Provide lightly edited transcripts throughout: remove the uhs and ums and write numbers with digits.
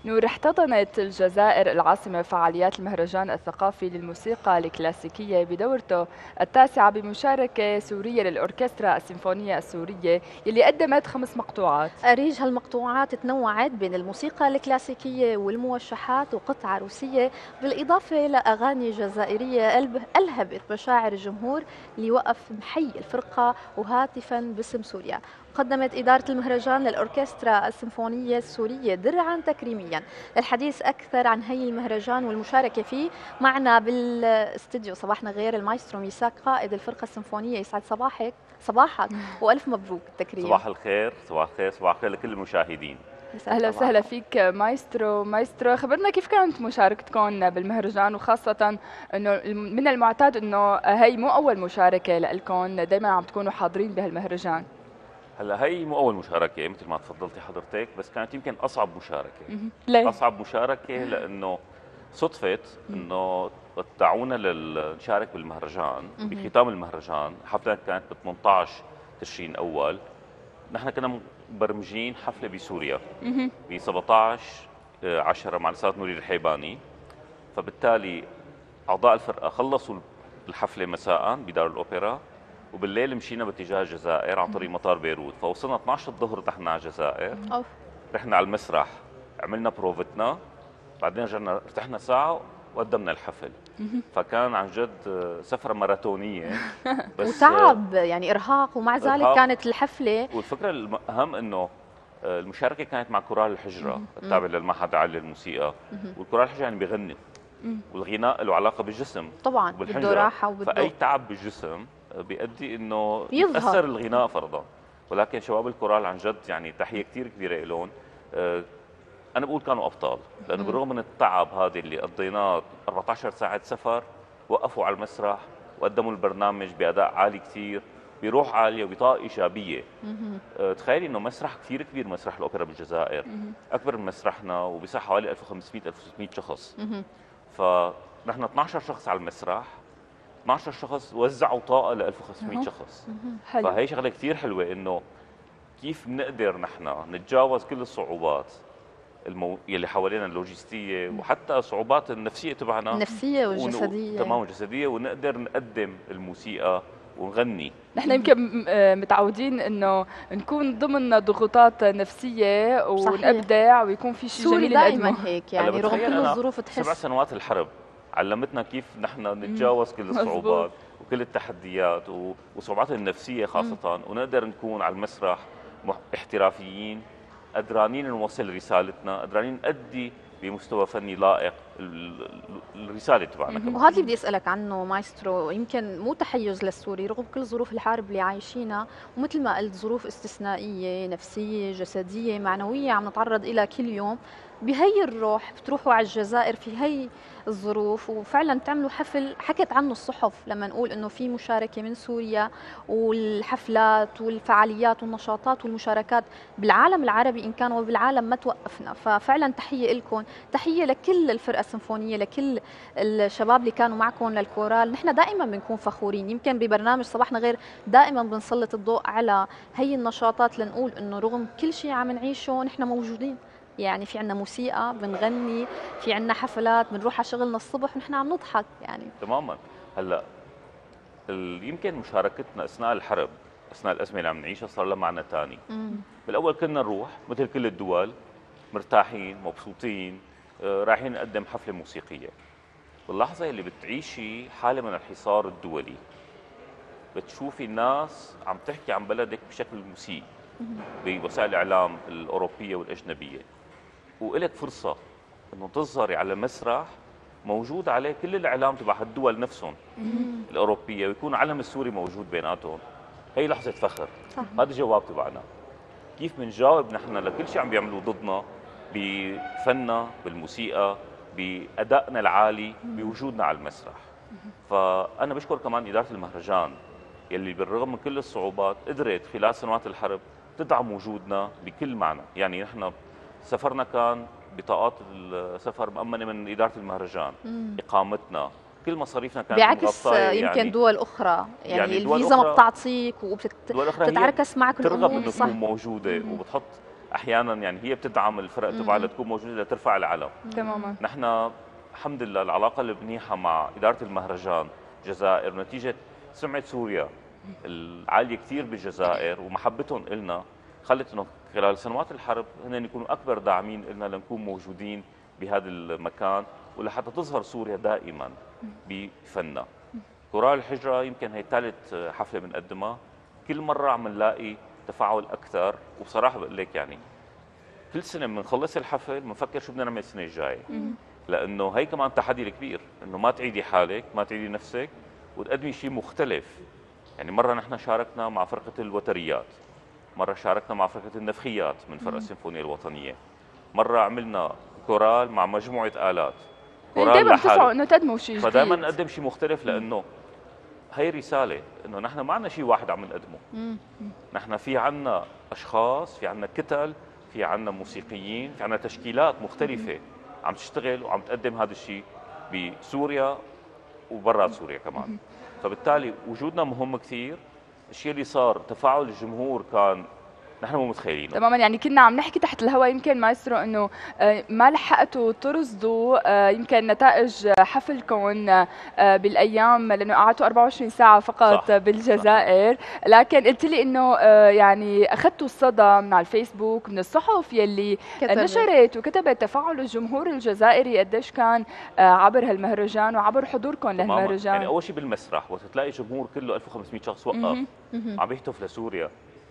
نور، احتضنت الجزائر العاصمة فعاليات المهرجان الثقافي للموسيقى الكلاسيكية بدورته التاسعة بمشاركة سورية للأوركسترا السيمفونية السورية يلي قدمت 5 مقطوعات. أريج هالمقطوعات تنوعت بين الموسيقى الكلاسيكية والموشحات وقطع روسية، بالإضافة لأغاني جزائرية ألهبت مشاعر الجمهور اللي وقف محي الفرقة وهاتفا باسم سوريا. قدمت إدارة المهرجان للأوركسترا السيمفونية السورية درعا تكريميا. للحديث أكثر عن هي المهرجان والمشاركة فيه معنا بالاستديو صباحنا غير المايسترو ميساك قائد الفرقة السيمفونية. يسعد صباحك وألف مبروك التكريم. صباح الخير، صباح الخير، صباح الخير لكل المشاهدين. أهلا وسهلا فيك مايسترو، خبرنا كيف كانت مشاركتكم بالمهرجان، وخاصة أنه من المعتاد أنه هي مو أول مشاركة لكم، دائما عم تكونوا حاضرين بهالمهرجان. هلا هي مو اول مشاركه مثل ما تفضلتي حضرتك، بس كانت يمكن اصعب مشاركه. ليه؟ اصعب مشاركه لانه صدفت انه دعونا نشارك بالمهرجان بختام المهرجان. الحفله كانت ب 18 تشرين اول. نحن كنا مبرمجين حفله بسوريا ب 17/10 مع الاستاذ نوري الحيباني، فبالتالي اعضاء الفرقه خلصوا الحفله مساء بدار الاوبرا، وبالليل مشينا باتجاه الجزائر عن طريق مطار بيروت. فوصلنا 12 الظهر نحن على الجزائر. أوف. رحنا على المسرح، عملنا بروفتنا، بعدين رجعنا ارتحنا ساعه وقدمنا الحفل. فكان عن جد سفره ماراثونيه بس وتعب يعني ارهاق، ومع ذلك إرهاق. كانت الحفله. والفكره الاهم انه المشاركه كانت مع كورال الحجره التابع للمعهد العالي للموسيقى. والكورال الحجره يعني بيغني، والغناء له علاقه بالجسم طبعا وبالحنجره، بده راحه وبده فاي تعب بالجسم بيؤدي انه يظهر. يتاثر الغناء فرضا. ولكن شباب الكورال عن جد يعني تحيه كثير كبيره لهم. انا بقول كانوا ابطال، لانه بالرغم من التعب هذا اللي قضيناه 14 ساعه سفر، وقفوا على المسرح وقدموا البرنامج باداء عالي كثير، بروح عاليه وبطاقه ايجابيه. تخيلي انه مسرح كثير كبير، مسرح الاوبرا بالجزائر اكبر من مسرحنا وبيسع حوالي 1500 1600 شخص. فنحن 12 شخص على المسرح، 12 شخص وزعوا طاقه ل 1500 شخص. حلو. فهي شغله كثير حلوه، انه كيف بنقدر نحن نتجاوز كل الصعوبات يلي حوالينا اللوجستيه، وحتى الصعوبات النفسيه تبعنا، النفسيه والجسديه. تمام، الجسديه، ونقدر نقدم الموسيقى ونغني. نحن يمكن متعودين انه نكون ضمن ضغوطات نفسيه ونبدع ويكون في شيء سوري جميل دائما نقدمه. هيك يعني رغم كل الظروف تحس. 7 سنوات الحرب علمتنا كيف نحن نتجاوز كل الصعوبات وكل التحديات والصعوبات النفسيه خاصه، ونقدر نكون على المسرح احترافيين، قدرانين نوصل رسالتنا، قدرانين نأدي بمستوى فني لائق الرساله تبعنا كمان. وهذا اللي بدي اسالك عنه مايسترو، يمكن مو تحيز للسوري رغم كل ظروف الحرب اللي عايشينها، ومثل ما قلت ظروف استثنائيه نفسيه جسديه معنويه عم نتعرض لها كل يوم. بهي الروح بتروحوا على الجزائر في هي الظروف وفعلا تعملوا حفل حكت عنه الصحف لما نقول انه في مشاركه من سوريا، والحفلات والفعاليات والنشاطات والمشاركات بالعالم العربي ان كان وبالعالم ما توقفنا. ففعلا تحيه لكم، تحيه لكل الفرقه السيمفونيه، لكل الشباب اللي كانوا معكم للكورال. نحن دائما بنكون فخورين، يمكن ببرنامج صباحنا غير دائما بنسلط الضوء على هي النشاطات لنقول انه رغم كل شيء عم نعيشه نحن موجودين. يعني في عنا موسيقى بنغني، في عنا حفلات، بنروح على شغلنا الصبح ونحن عم نضحك يعني. تماما. هلا يمكن مشاركتنا اثناء الحرب، اثناء الازمه اللي عم نعيشها، صار لها معنى ثاني. بالاول كنا نروح مثل كل الدول مرتاحين مبسوطين، رايحين نقدم حفله موسيقيه. باللحظه اللي بتعيشي حاله من الحصار الدولي، بتشوفي الناس عم تحكي عن بلدك بشكل مسيء بوسائل الاعلام الاوروبيه والاجنبيه، وإلك فرصه انه تظهري على مسرح موجود عليه كل الاعلام تبع هالدول نفسهم الاوروبيه، ويكون علم السوري موجود بيناتهم. هي لحظه فخر. هذا الجواب تبعنا، كيف بنجاوب نحن لكل شيء عم بيعملوه ضدنا بفننا، بالموسيقى، بادائنا العالي، بوجودنا على المسرح. فانا بشكر كمان اداره المهرجان يلي بالرغم من كل الصعوبات قدرت خلال سنوات الحرب تدعم وجودنا بكل معنى. يعني نحن سفرنا كان بطاقات السفر مأمنة من إدارة المهرجان، إقامتنا، كل مصاريفنا كانت بعكس مغطاة. يمكن دول أخرى، يعني دول الفيزا ما أخرى بتعطيك دول أخرى وبتتعركس معك ترغب الأمور. إنه صح. تكون موجودة وبتحط احيانا يعني هي بتدعم الفرق تبعها لتكون موجوده لترفع العلم. تماما. نحن الحمد لله العلاقه المنيحه مع اداره المهرجان الجزائر نتيجه سمعه سوريا العاليه كثير بالجزائر ومحبتهم إلنا خلت انه خلال سنوات الحرب هن يكونوا اكبر داعمين لنا لنكون موجودين بهذا المكان ولحتى تظهر سوريا دائما بفنها. كورال الحجره يمكن هي ثالث حفله بنقدمها، كل مره عم نلاقي تفاعل اكثر، وبصراحه بقول لك يعني كل سنه بنخلص الحفل بنفكر شو بدنا نعمل السنه الجايه، لانه هي كمان تحدي كبير انه ما تعيدي حالك، ما تعيدي نفسك وتقدمي شيء مختلف. يعني مره نحن شاركنا مع فرقه الوتريات، مره شاركنا مع فرقه النفخيات من فرقه السيمفونيه الوطنيه، مره عملنا كورال مع مجموعه آلات، كورال دائما بتسعوا انه تقدموا شيء جديد، فدائما نقدم شيء مختلف لانه هي رساله انه نحن ما عندنا شيء واحد عم نقدمه. نحن في عندنا اشخاص، في عندنا كتل، في عندنا موسيقيين، في عندنا تشكيلات مختلفه عم تشتغل وعم تقدم هذا الشيء بسوريا وبرات سوريا كمان. فبالتالي وجودنا مهم كثير. الشيء اللي صار تفاعل الجمهور كان نحن مو متخيلينه تماما. يعني كنا عم نحكي تحت الهواء يمكن مايسترو انه ما لحقتوا ترصدوا يمكن نتائج حفلكم بالايام، لانه قعدتوا 24 ساعه فقط صح. بالجزائر صح. لكن قلت لي انه يعني اخذتوا الصدى من على الفيسبوك من الصحف يلي نشرت وكتبت تفاعل الجمهور الجزائري قديش كان عبر هالمهرجان وعبر حضوركم لهالمهرجان. يعني اول شيء بالمسرح وقت تلاقي جمهور كله 1500 شخص وقف عم يهتف لسوريا،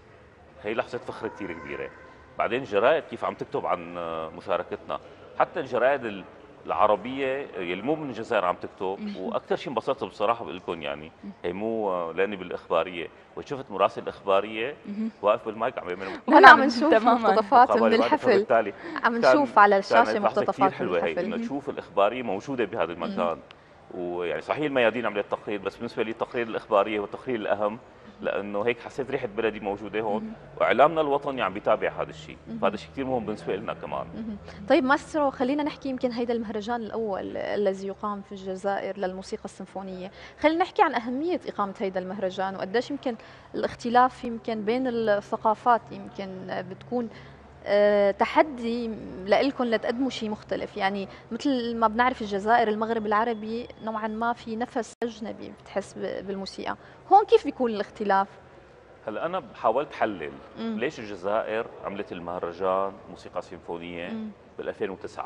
هي لحظة فخر كثير كبيرة. بعدين الجرائد كيف عم تكتب عن مشاركتنا، حتى الجرائد العربية اللي مو من الجزائر عم تكتب. واكثر شيء انبسطت بصراحة بقول لكم يعني هي مو لاني بالاخبارية، وشفت مراسل الاخبارية واقف بالمايك عم يعمل هلا عم نشوف مقتطفات من الحفل، عم نشوف على الشاشة مقتطفات حلوة هي انه تشوف الاخبارية موجودة بهذا المكان. ويعني صحيح الميادين عملت تقرير، بس بالنسبة لي التقرير الاخبارية هو التقرير الاهم، لانه هيك حسيت ريحه بلدي موجوده هون واعلامنا الوطني عم بيتابع هذا الشيء، فهذا الشيء كثير مهم بالنسبه لنا كمان. طيب ماسترو، خلينا نحكي يمكن هيدا المهرجان الاول الذي يقام في الجزائر للموسيقى السيمفونيه، خلينا نحكي عن اهميه اقامه هيدا المهرجان وقديش يمكن الاختلاف يمكن بين الثقافات يمكن بتكون تحدي لإلكم لتقدموا شيء مختلف. يعني مثل ما بنعرف الجزائر المغرب العربي نوعا ما في نفس أجنبي بتحس بالموسيقى، هون كيف بيكون الاختلاف؟ هلا أنا حاولت حلل ليش الجزائر عملت المهرجان موسيقى سيمفونية بال 2009.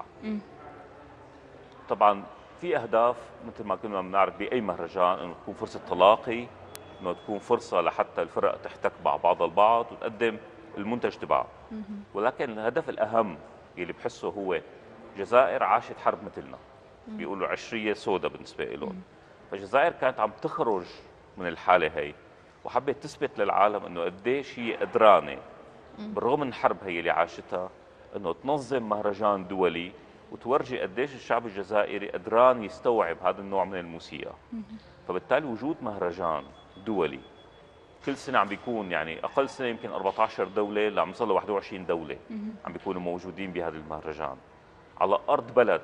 طبعا في أهداف مثل ما كنا بنعرف بأي مهرجان، إنه تكون فرصة تلاقي، إنه تكون فرصة لحتى الفرق تحتك مع بعض البعض وتقدم المنتج تبعها. ولكن الهدف الأهم اللي بحسه هو الجزائر عاشت حرب مثلنا، بيقولوا عشرية سوداء بالنسبة لهم. فالجزائر كانت عم تخرج من الحالة هي وحبت تثبت للعالم انه قديش هي قدرانة بالرغم من الحرب هي اللي عاشتها انه تنظم مهرجان دولي وتورجي قديش الشعب الجزائري قدران يستوعب هذا النوع من الموسيقى. فبالتالي وجود مهرجان دولي كل سنة عم بيكون، يعني أقل سنة يمكن 14 دولة لعم يصل 21 دولة عم بيكونوا موجودين بهذا المهرجان على أرض بلد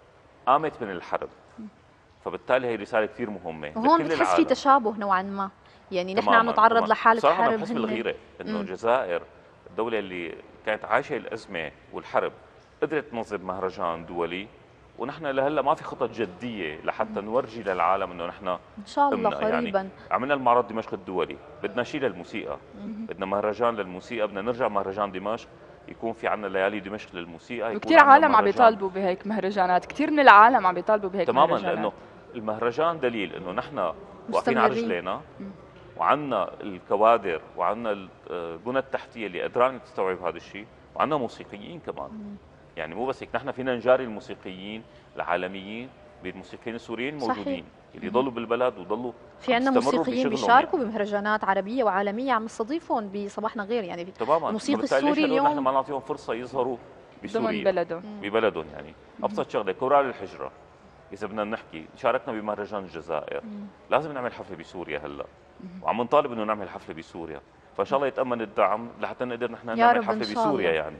قامت من الحرب. فبالتالي هي رسالة كثير مهمة. وهون بتحس في تشابه نوعا ما، يعني نحن عم نتعرض لحالة حرب. صراحة بحس بالغيرة إنه الجزائر الدولة اللي كانت عايشة الأزمة والحرب قدرت تنظم مهرجان دولي، ونحن لهلا ما في خطط جديه لحتى نورجي للعالم انه نحن ان شاء الله قريبا. يعني عملنا المعرض دمشق الدولي، بدنا شيء للموسيقى، بدنا مهرجان للموسيقى، بدنا نرجع مهرجان دمشق يكون في عندنا ليالي دمشق للموسيقى. وكثير عالم عم بيطالبوا بهيك مهرجانات، كثير من العالم عم بيطالبوا بهيك تماما مهرجانات. لانه المهرجان دليل انه نحن واقفين على رجلينا وعندنا الكوادر وعندنا البنى التحتيه اللي قدران تستوعب هذا الشيء، وعندنا موسيقيين كمان. يعني مو بس هيك، نحن فينا نجاري الموسيقيين العالميين بالموسيقيين السوريين الموجودين اللي يضلوا بالبلد وضلوا في عندنا موسيقيين بيشاركوا بمهرجانات عربيه وعالميه عم نستضيفهم بصباحنا غير. يعني تماما الموسيقى السوري اليوم نحن ما نعطيهم فرصه يظهروا بسوريا ببلدهم. يعني ابسط شغله كورال الحجره، اذا بدنا نحكي شاركنا بمهرجان الجزائر، لازم نعمل حفله بسوريا هلا، وعم نطالب انه نعمل حفله بسوريا، فان شاء الله يتامن الدعم لحتى نقدر نحن نعمل حفله بسوريا. يعني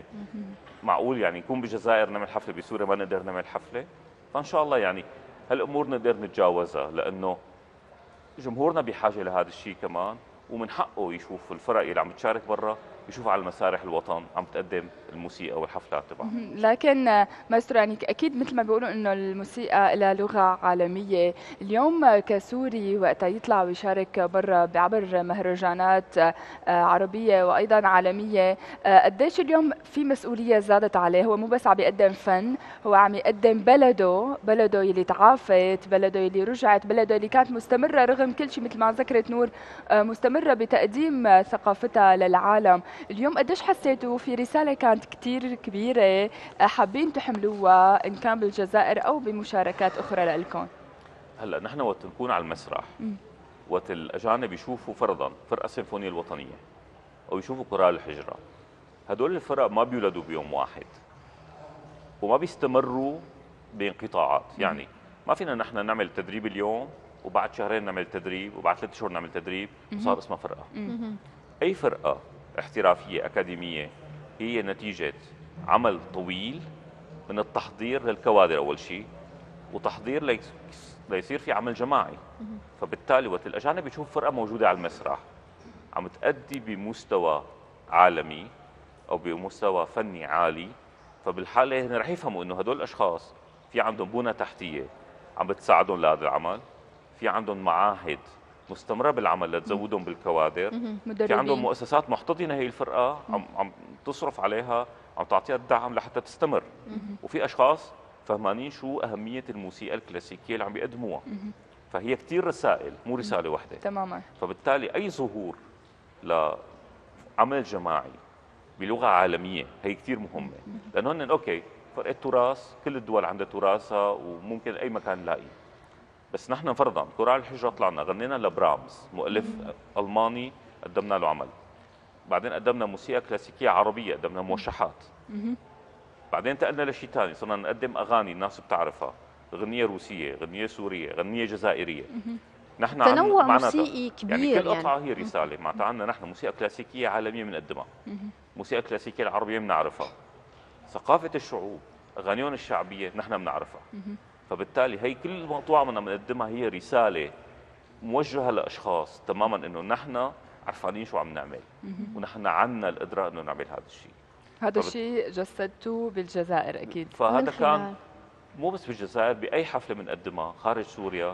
معقول يعني نكون بالجزائر نعمل حفله بسوريا ما نقدر نعمل حفله؟ فان شاء الله يعني هالامور نقدر نتجاوزها، لانه جمهورنا بحاجه لهذا الشيء كمان، ومن حقه يشوف الفرق اللي عم تشارك برا يشوف على المسارح الوطن عم تقدم الموسيقى والحفلات تبعها. لكن مايسترو يعني اكيد مثل ما بيقولوا انه الموسيقى لها لغه عالميه، اليوم كسوري وقت يطلع ويشارك برا بعبر مهرجانات عربيه وايضا عالميه، قديش اليوم في مسؤوليه زادت عليه؟ هو مو بس عم يقدم فن، هو عم يقدم بلده يلي تعافت، بلده يلي رجعت، بلده يلي كانت مستمره رغم كل شيء مثل ما ذكرت نور، مستمره بتقديم ثقافتها للعالم. اليوم قديش حسيتوا في رسالة كانت كتير كبيرة حابين تحملوها إن كان بالجزائر أو بمشاركات أخرى لإلكم؟ هلا نحن وقت نكون على المسرح، وقت الاجانب يشوفوا فرضا فرقه السيمفونيه الوطنيه او يشوفوا كورال الحجره، هدول الفرق ما بيولدوا بيوم واحد وما بيستمروا بانقطاعات. يعني ما فينا نحن نعمل تدريب اليوم وبعد شهرين نعمل تدريب وبعد 3 شهور نعمل تدريب وصار اسمها فرقه. اي فرقه احترافيه اكاديميه هي نتيجه عمل طويل من التحضير للكوادر اول شيء، وتحضير ليصير في عمل جماعي. فبالتالي وقت الاجانب يشوف فرقه موجوده على المسرح عم تأدي بمستوى عالمي او بمستوى فني عالي، فبالحاله هن رح يفهموا انه هدول الاشخاص في عندهم بنى تحتيه عم بتساعدهم لهذا العمل، في عندهم معاهد مستمره بالعمل لتزودهم بالكوادر، في عندهم مؤسسات محتضنه هي الفرقه عم تصرف عليها، عم تعطيها الدعم لحتى تستمر، وفي اشخاص فهمانين شو اهميه الموسيقى الكلاسيكيه اللي عم بيقدموها. فهي كثير رسائل مو رساله واحده تماما. فبالتالي اي ظهور لعمل جماعي بلغه عالميه هي كثير مهمه، لانه هن اوكي فرقه تراث، كل الدول عندها تراثها وممكن اي مكان نلاقيه، بس نحن فرضا كورال الحجره طلعنا غنينا لبرامز مؤلف الماني قدمنا له عمل، بعدين قدمنا موسيقى كلاسيكيه عربيه قدمنا موشحات، بعدين انتقلنا لشيء ثاني صرنا نقدم اغاني الناس بتعرفها، غنيه روسيه، غنيه سوريه، غنيه جزائريه. نحن تنوع موسيقي كبير، يعني كل قطعه هي رساله. معناتها عندنا نحن موسيقى كلاسيكيه عالميه بنقدمها، موسيقى كلاسيكيه العربيه بنعرفها، ثقافه الشعوب اغانيهم الشعبيه نحن بنعرفها. فبالتالي هي كل مقطوعه بدنا بنقدمها هي رساله موجهه لاشخاص تماما انه نحن عرفانين شو عم نعمل، ونحن عنا القدره انه نعمل هذا الشيء. هذا الشيء جسدته بالجزائر اكيد. فهذا كان مو بس بالجزائر، باي حفله بنقدمها خارج سوريا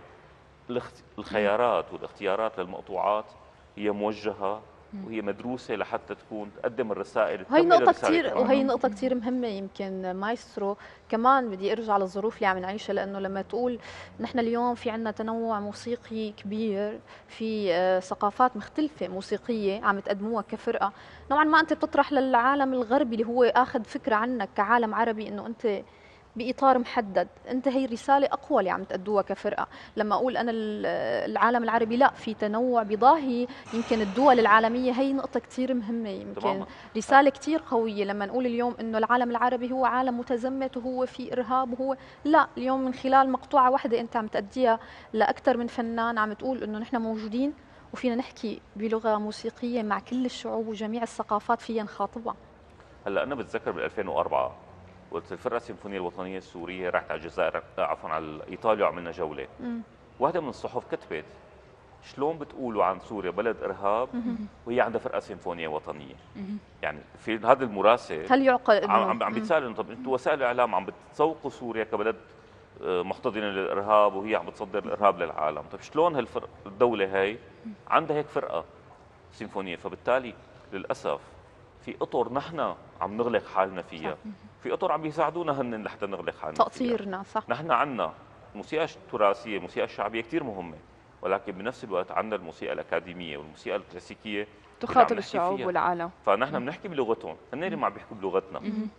الخيارات والاختيارات للمقطوعات هي موجهه وهي مدروسه لحتى تكون تقدم الرسائل. هي نقطة كثير، وهي نقطة كثير مهمة. يمكن مايسترو كمان بدي ارجع للظروف اللي عم نعيشها، لانه لما تقول نحن اليوم في عندنا تنوع موسيقي كبير، في ثقافات مختلفة موسيقية عم تقدموها كفرقة، نوعا ما انت بتطرح للعالم الغربي اللي هو اخذ فكرة عنك كعالم عربي انه انت بإطار محدد، انت هي الرسالة اقوى اللي عم تأدوها كفرقة. لما اقول انا العالم العربي لا، في تنوع بيضاهي يمكن الدول العالمية، هي نقطة كثير مهمة، يمكن رسالة كثير قوية. لما نقول اليوم انه العالم العربي هو عالم متزمت وهو في ارهاب وهو لا، اليوم من خلال مقطوعة واحدة انت عم تأديها لأكثر من فنان عم تقول انه نحن موجودين وفينا نحكي بلغة موسيقية مع كل الشعوب وجميع الثقافات فينا نخاطبها. هلا انا بتذكر بال 2004 وقت الفرقه السيمفونيه الوطنيه السوريه رحت على الجزائر، عفوا على ايطاليا وعملنا جوله. واحده من الصحف كتبت شلون بتقولوا عن سوريا بلد ارهاب وهي عندها فرقه سيمفونيه وطنيه؟ يعني في هذا المراسل هل يعقل عم بيتسال انه طب انتم وسائل الاعلام عم بتسوقوا سوريا كبلد محتضنه للارهاب وهي عم بتصدر الارهاب للعالم، طب شلون الدوله هي عندها هيك فرقه سيمفونيه؟ فبالتالي للاسف في اطر نحن عم نغلق حالنا فيها، في اطر عم بيساعدونا هن لحتى نغلق حالنا تقصيرنا فيها. صح. نحن عندنا الموسيقى التراثيه، الموسيقى الشعبيه كثير مهمه، ولكن بنفس الوقت عندنا الموسيقى الاكاديميه والموسيقى الكلاسيكيه تخاطب الشعوب والعالم، فنحن بنحكي بلغتهم، هن اللي ما عم بيحكوا بلغتنا.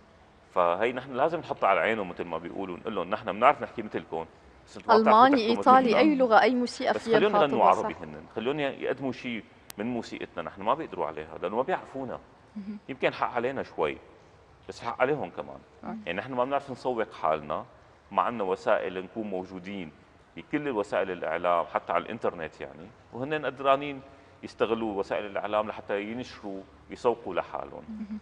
فهي نحن لازم نحطها على عينهم مثل ما بيقولوا، نقول لهم نحن بنعرف نحكي مثلكم، الماني، ايطالي، اي لغه، اي موسيقى فيها، بس خليهم يغنوا عربي، هن خليهم يقدموا شيء من موسيقتنا، نحن ما بيقدروا عليها لانه ما بيعرفونا. يمكن حق علينا شوي بس حق عليهم كمان. يعني نحن ما بنعرف نسوق حالنا، ما عندنا وسائل نكون موجودين بكل الوسائل الاعلام حتى على الانترنت يعني، وهن قدرانين يستغلوا وسائل الاعلام لحتى ينشروا يسوقوا لحالهم.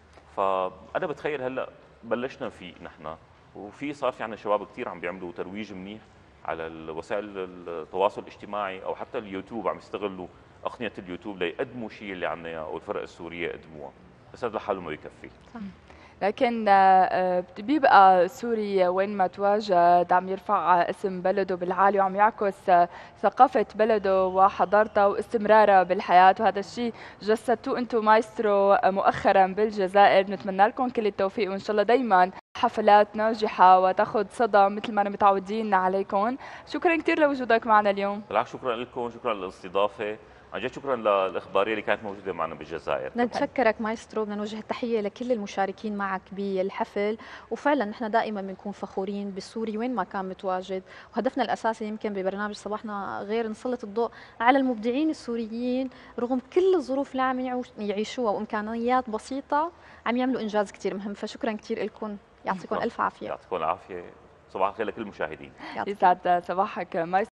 فانا بتخيل هلا بلشنا فيه نحن، وفي صار في عندنا شباب كثير عم بيعملوا ترويج منيح على الوسائل التواصل الاجتماعي او حتى اليوتيوب، عم يستغلوا اقنيه اليوتيوب ليقدموا شيء اللي عنا اياه او الفرق السوريه يقدموها. بس هذا لحاله ما بيكفي. لكن بيبقى سوري وين ما تواجد عم يرفع اسم بلده بالعالي وعم يعكس ثقافة بلده وحضارته واستمرارها بالحياة، وهذا الشيء جسدتوه انتم مايسترو مؤخرا بالجزائر. بنتمنى لكم كل التوفيق وان شاء الله دائما حفلات ناجحة وتاخذ صدى مثل ما متعودين عليكم. شكرا كثير لوجودك معنا اليوم. بالعكس شكرا لكم، شكرا للاستضافة، عن جد شكرا للاخباريه اللي كانت موجوده معنا بالجزائر. بدنا نتشكرك مايسترو، بدنا نوجه التحيه لكل المشاركين معك بالحفل، وفعلا نحن دائما بنكون فخورين بالسوري وين ما كان متواجد، وهدفنا الاساسي يمكن ببرنامج صباحنا غير نسلط الضوء على المبدعين السوريين رغم كل الظروف اللي عم يعيشوها وامكانيات بسيطه عم يعملوا انجاز كثير مهم. فشكرا كثير لكم، يعطيكم الف عافيه. يعطيكم العافيه، صباح الخير لكل المشاهدين. يسعد صباحك مايسترو.